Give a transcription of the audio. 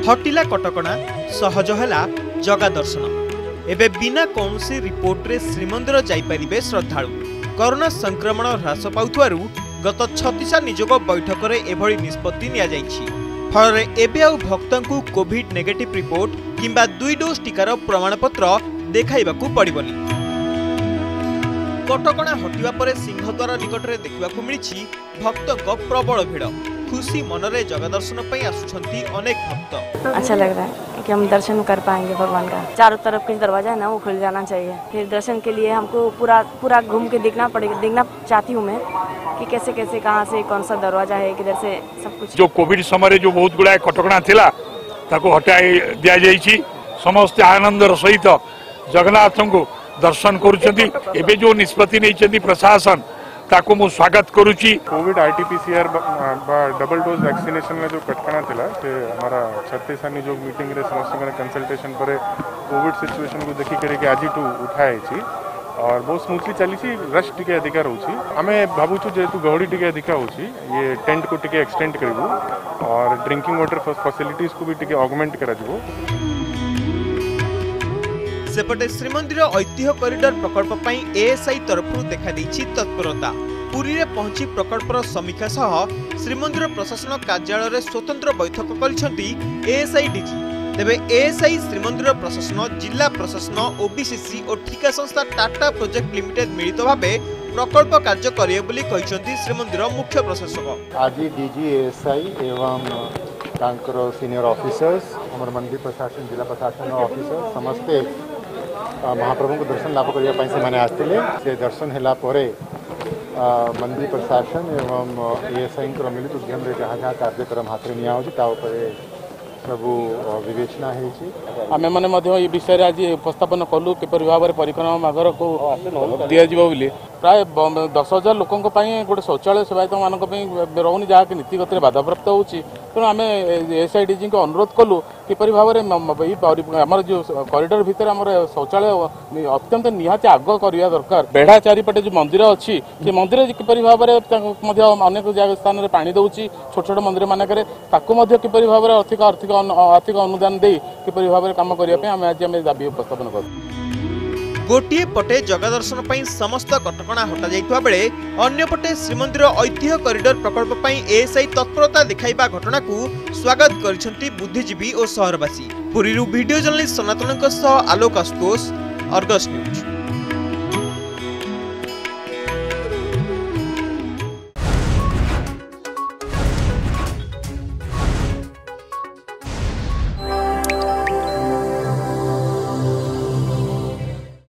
हटिला कटकणा सहज हैला जगा दर्शन। एबे बिना कौनसी रिपोर्ट रे श्रीमंदिर जाइपारिबे श्रद्धालु। कोरोना संक्रमण ह्रास पाउथुवारु गत 36 निजोग बैठक रे एभଳି निष्पत्ति निया जाइछि। फलरे एबे आउ भक्तंकु कोविड नेगेटिव रिपोर्ट किंबा 2 डोज टीकार प्रमाणपत्र देखाइबाकू पड़िबनी। कटकणा हटिवा परे सिंहद्वार निकटरे देखिबाकू मिलिछि भक्तक प्रबल भिड़। खुशी मनरे जगह दर्शन पई आसुछंती अनेक भक्त। अच्छा लग रहा है कि हम दर्शन कर पाएंगे भगवान का। चारों तरफ के दरवाजा है ना वो खुल जाना चाहिए। फिर दर्शन के लिए हमको पूरा घूम के देखना पड़ेगा। देखना चाहती हूँ मैं कि कैसे कैसे कहाँ से कौन सा दरवाजा है, किधर से सब कुछ। जो कोविड समय जो बहुत गुड़ा कटकणा थिला ताको हटाई दिया जाइछि। समस्त आनंदर सहित जगन्नाथ को दर्शन करुछंती। एबे जो निष्पत्ति नै प्रशासन ताको मु स्वागत करुची। Covid RTPCR double dose vaccination में जो कटकणा थिला से हमारा 36 निजोग मीटिंग रे समस्त कंसल्टेशन पर कोविड सिचुएशन को देखि करे कि आज टू उठाए छी और बहुत स्मूथली चली छी। रश टिके अधिकार होची। हमें भाबुछु जेतु गहड़ी टिके अधिकार होची ये टेंट को टिके एक्सटेंड करबो और ड्रिंकिंग वाटर फैसिलिटीज को भी टिके ऑगमेंट करा जबो। सेपटे श्रीमंदिर ऐतिह्य कॉरिडोर प्रकल्प पई एएसआई तरफरु देखा देछि तत्परता। पुरी रे पहुंची प्रकल्पर समीक्षा सह श्रीमंदिर प्रशासन कार्यालय रे स्वतंत्र बैठक करिसंती एएसआई डीजी। तेबे एएसआई श्रीमंदिर प्रशासन, जिला प्रशासन, ओबीसीसी और ठिका संस्था टाटा प्रोजेक्ट लिमिटेड मिलित भाबे प्रकल्प कार्य करिए बोली कहिसंती श्रीमंदिर मुख्य प्रशासक। आज डीजी एएसआई एवं तांकर सीनियर ऑफिसर्स हमर मंदिर प्रशासन, जिला प्रशासन ऑफिसर समस्ते महाप्रभु को दर्शन लाभ करने से मैंने आसते से दर्शन है मंदिर प्रशासन एवं एएसआई मिलित उद्यम जहाँ जहाँ कार्यक्रम हाथ में नि सबू विवेचना आम मैंने विषय आज उपस्थापन कलु किपर भाव में परिक्रमा मागर को दि प्राय 10,000 लोकों गोटे शौचालय सेवायत मानक रोनी जहाँ कि नीतिगत बाधाप्राप्त होती। तेणु आम एएसआईडीजी को अनुरोध कलु किपर भाव में आम जो कॉरिडोर भितर आम शौचालय अत्यंत निहाती आग करवा दरकार। बेढ़ा चारिपटे जो मंदिर अच्छी से मंदिर किपर भाव में अनेक स्थान में पानी दौर छोट छोट मंदिर मानक किपर भाव में आर्थिक अनुदान दे किपर भाव में कम करने आज दाबी उपस्थापन कर। गोटे पटे जगह दर्शन पई समस्त कटकणा हटा जाइतबा बेले अन्य पटे श्रीमंदिर ऐतिह्य कॉरिडोर प्रकल्प पई एएसआई तत्परता देखाइबा घटना को स्वागत करिसंती बुद्धिजीवी और शहरवासी। पुरीरू वीडियो जर्नलिस्ट सनातनक सह आलोक आशुतोष, अर्गस न्यूज।